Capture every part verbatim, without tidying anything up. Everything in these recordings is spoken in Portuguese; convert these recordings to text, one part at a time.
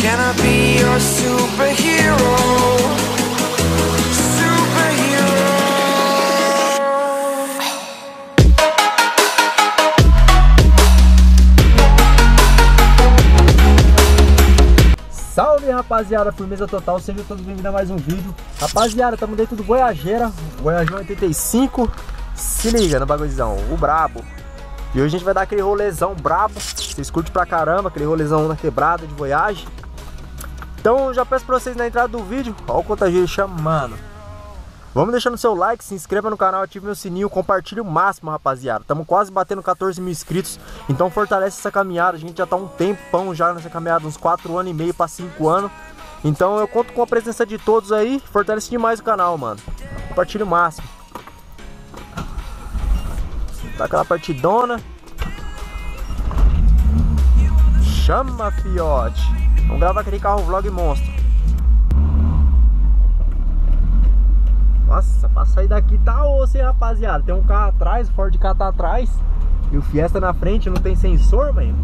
Can I be your superhero? Superhero. Salve, rapaziada, firmeza total, sejam todos bem-vindos a mais um vídeo. Rapaziada, estamos dentro do Voyageira, Voyageira oitenta e cinco. Se liga no bagulhozão, o brabo. E hoje a gente vai dar aquele rolezão brabo. Vocês curtem pra caramba, aquele rolezão na quebrada de Voyage. Então eu já peço pra vocês na entrada do vídeo, ó o contageiro chamando. Vamos deixando seu like, se inscreva no canal, ative meu sininho, compartilhe o máximo, rapaziada. Estamos quase batendo quatorze mil inscritos, então fortalece essa caminhada. A gente já tá um tempão já nessa caminhada, uns quatro anos e meio para cinco anos. Então eu conto com a presença de todos aí, fortalece demais o canal, mano. Compartilhe o máximo. Tá aquela partidona. Chama, fiote. Vamos gravar aquele carro vlog monstro. Nossa, pra sair daqui tá osso, hein, rapaziada. Tem um carro atrás, o Ford Ka tá atrás e o Fiesta na frente, não tem sensor, velho.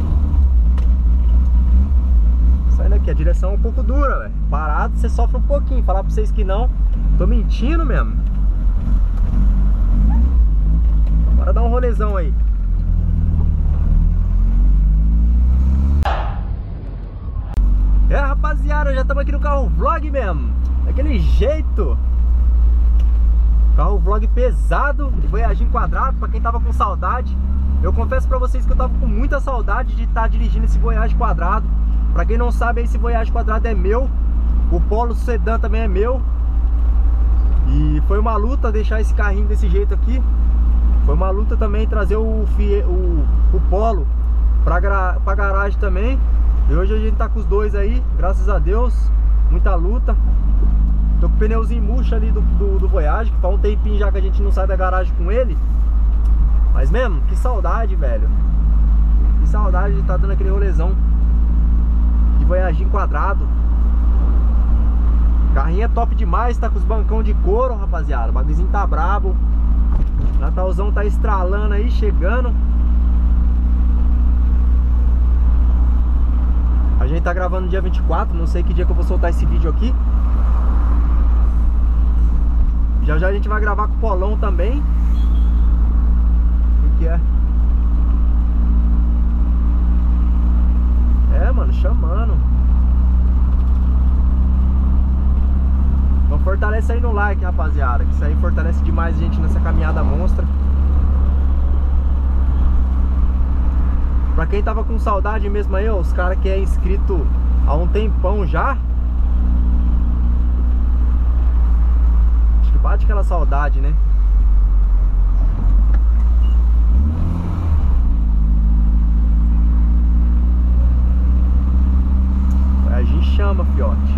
Saindo aqui, a direção é um pouco dura, velho. Parado, você sofre um pouquinho. Falar pra vocês que não, tô mentindo mesmo. Bora dar um rolezão aí. É, rapaziada, já estamos aqui no carro vlog mesmo. Daquele jeito. Carro vlog pesado, Voyage quadrado, pra quem tava com saudade. Eu confesso pra vocês que eu tava com muita saudade de estar dirigindo esse Voyage quadrado. Pra quem não sabe, esse Voyage quadrado é meu. O Polo Sedan também é meu. E foi uma luta deixar esse carrinho desse jeito aqui. Foi uma luta também trazer o, Fie, o, o Polo pra, pra garagem também. E hoje a gente tá com os dois aí, graças a Deus. Muita luta. Tô com o pneuzinho murcho ali do, do, do Voyage, que faz um tempinho já que a gente não sai da garagem com ele. Mas mesmo, que saudade, velho. Que saudade de estar dando aquele rolezão de Voyage quadrado. Carrinho é top demais, tá com os bancão de couro, rapaziada. O bagulhozinho tá brabo. Natalzão tá estralando aí, chegando. A gente tá gravando no dia vinte e quatro, não sei que dia que eu vou soltar esse vídeo aqui. Já já a gente vai gravar com o Polão também. O que é? É, mano, chamando. Então fortalece aí no like, rapaziada, que isso aí fortalece demais a gente nessa caminhada monstra. Pra quem tava com saudade mesmo aí, ó, os caras que é inscrito há um tempão já. Acho que bate aquela saudade, né? A gente chama, fiote.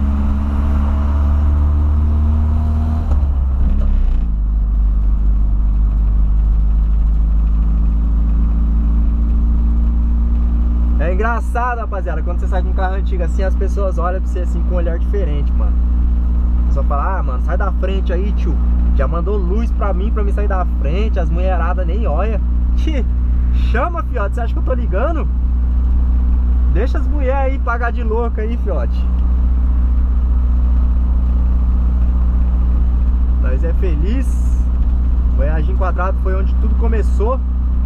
É engraçado, rapaziada, quando você sai com um carro antigo assim, as pessoas olham pra você assim com um olhar diferente, mano. Só fala, ah, mano, sai da frente aí, tio. Já mandou luz pra mim, pra mim sair da frente. As mulheradas nem olha. Que chama, fiote, você acha que eu tô ligando? Deixa as mulheres aí pagar de louca aí, fiote. Nós é feliz. Voyage quadrado foi onde tudo começou.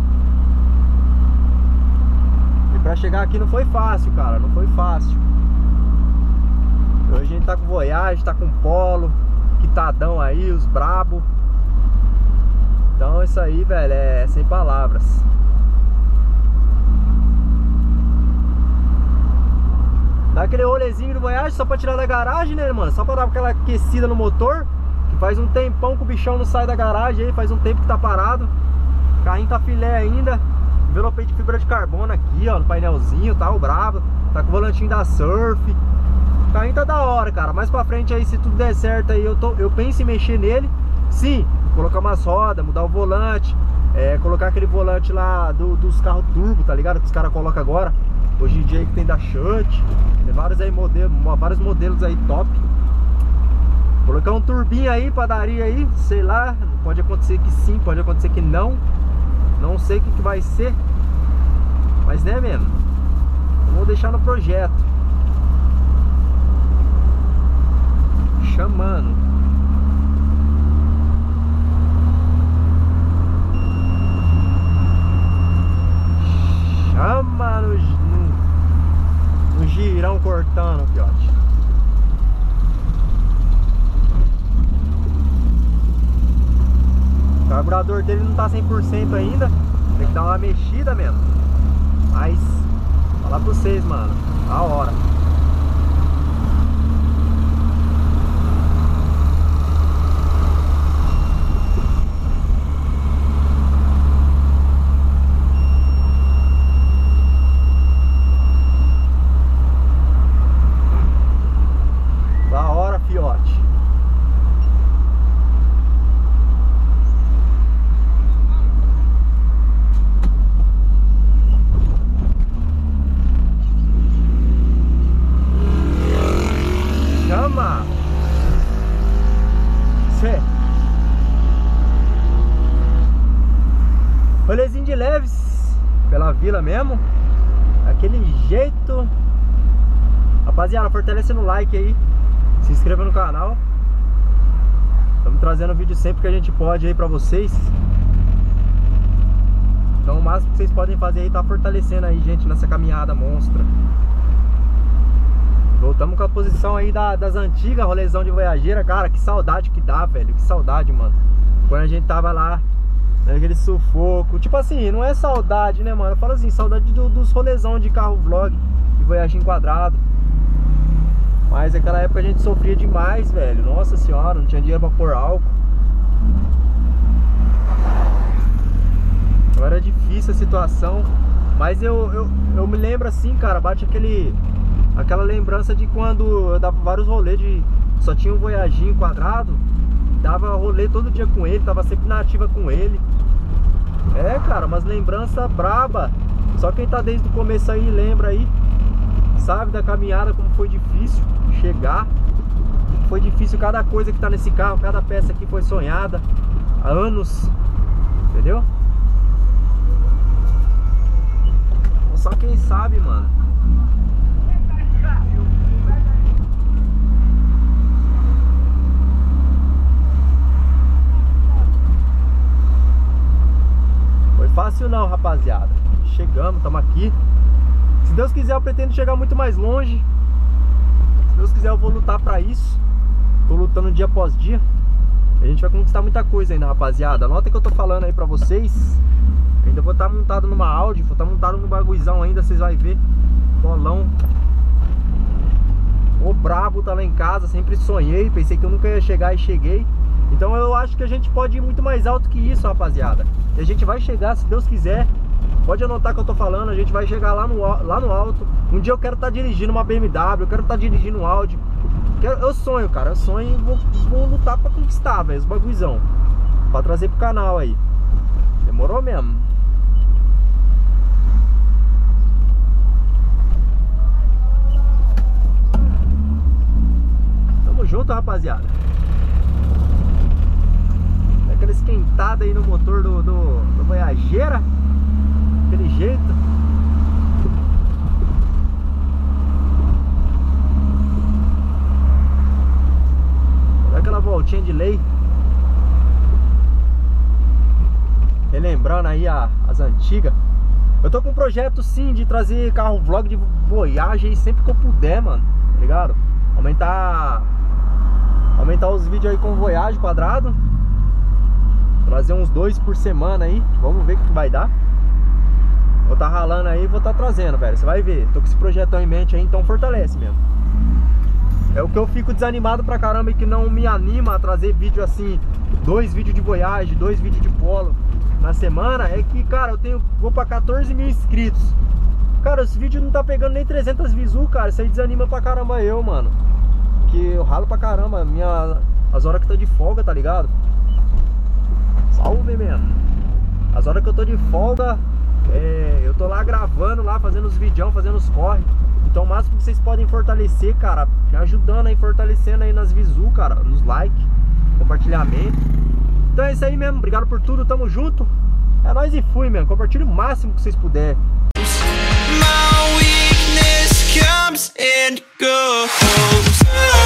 E pra chegar aqui não foi fácil, cara, não foi fácil. Hoje a gente tá com Voyage, tá com Polo, quitadão aí, os brabo. Então isso aí, velho, é sem palavras. Dá aquele rolezinho do Voyage só pra tirar da garagem, né, mano? Só pra dar aquela aquecida no motor. Que faz um tempão que o bichão não sai da garagem aí, faz um tempo que tá parado. O carrinho tá filé ainda. Envelopei de fibra de carbono aqui, ó, no painelzinho, tá o brabo. Tá com o volantinho da Surf. O carrinho tá da hora, cara. Mais pra frente aí, se tudo der certo aí, eu, tô, eu penso em mexer nele. Sim, colocar umas rodas, mudar o volante. É, colocar aquele volante lá do, dos carros turbo, tá ligado? Que os caras colocam agora. Hoje em dia que tem da Chut. Tem vários aí modelos, vários modelos aí top. Colocar um turbinho aí, padaria aí, sei lá. Pode acontecer que sim, pode acontecer que não. Não sei o que, que vai ser. Mas né mesmo, vou deixar no projeto. chamando. Chama no, no, no girão cortando, fiote. O carburador dele não tá cem por cento ainda. Tem que dar uma mexida mesmo. Mas, falar pra vocês, mano, a hora. Da hora, fiote. Chama! Cê. Rolezinho de leves pela vila mesmo. Daquele jeito. Rapaziada, fortalece no like aí. Se inscreva no canal. Estamos trazendo vídeo sempre que a gente pode aí pra vocês. Então o máximo que vocês podem fazer aí tá fortalecendo aí, gente, nessa caminhada monstra. Voltamos com a posição aí da, das antigas, rolezão de voyageira. Cara, que saudade que dá, velho. Que saudade, mano. Quando a gente tava lá, naquele sufoco. Tipo assim, não é saudade, né, mano? Eu falo assim, saudade do, dos rolezão de carro vlog, de voyagem quadrado. Mas naquela época a gente sofria demais, velho. Nossa senhora, não tinha dinheiro pra pôr álcool. Então era difícil a situação. Mas eu, eu, eu me lembro assim, cara, bate aquele... aquela lembrança de quando eu dava vários rolês de... Só tinha um voyaginho quadrado. Dava rolê todo dia com ele, tava sempre na ativa com ele. É, cara, umas lembranças braba. Só quem tá desde o começo aí lembra aí, sabe da caminhada, como foi difícil chegar. Foi difícil cada coisa que tá nesse carro, cada peça aqui foi sonhada há anos. Entendeu? Só quem sabe, mano. Foi fácil não, rapaziada. Chegamos, estamos aqui. Se Deus quiser, eu pretendo chegar muito mais longe. Se Deus quiser, eu vou lutar pra isso. Tô lutando dia após dia. A gente vai conquistar muita coisa ainda, rapaziada. Anota que eu tô falando aí pra vocês. Ainda vou estar montado numa Audi, vou estar montado num baguizão ainda, vocês vão ver. Bolão. O brabo tá lá em casa, sempre sonhei. Pensei que eu nunca ia chegar e cheguei. Então eu acho que a gente pode ir muito mais alto que isso, rapaziada. E a gente vai chegar, se Deus quiser. Pode anotar que eu tô falando, a gente vai chegar lá no, lá no alto. Um dia eu quero estar dirigindo uma B M W, eu quero estar dirigindo um Audi. Quero, eu sonho, cara, eu sonho e vou, vou lutar pra conquistar, velho, os bagulhão. Pra trazer pro canal aí. Demorou mesmo. Tamo junto, rapaziada. É aquela esquentada aí no motor do, do, do Voyageira. Aquele jeito. Olha aquela voltinha de lei. Relembrando aí a, as antigas. Eu tô com um projeto sim de trazer carro vlog de voyagem sempre que eu puder, mano. Tá ligado? Aumentar Aumentar os vídeos aí com voyagem quadrado. Trazer uns dois por semana aí. Vamos ver o que vai dar. Vou tá ralando aí e vou tá trazendo, velho. Você vai ver. Tô com esse projetão em mente aí, então fortalece mesmo. É o que eu fico desanimado pra caramba e que não me anima a trazer vídeo assim, dois vídeos de voyagem, dois vídeos de polo na semana. É que, cara, eu tenho, vou pra quatorze mil inscritos. Cara, esse vídeo não tá pegando nem trezentas views, cara. Isso aí desanima pra caramba eu, mano. Que eu ralo pra caramba minha, as horas que eu tô de folga, tá ligado? Salve mesmo. As horas que eu tô de folga, é, eu tô lá gravando, lá fazendo os vídeos, fazendo os corre. Então o máximo que vocês podem fortalecer, cara, me ajudando aí, fortalecendo aí nas visu, cara, nos likes, compartilhamento. Então é isso aí mesmo, obrigado por tudo, tamo junto. É nóis e fui mesmo, compartilhe o máximo que vocês puderem. My weakness comes and goes.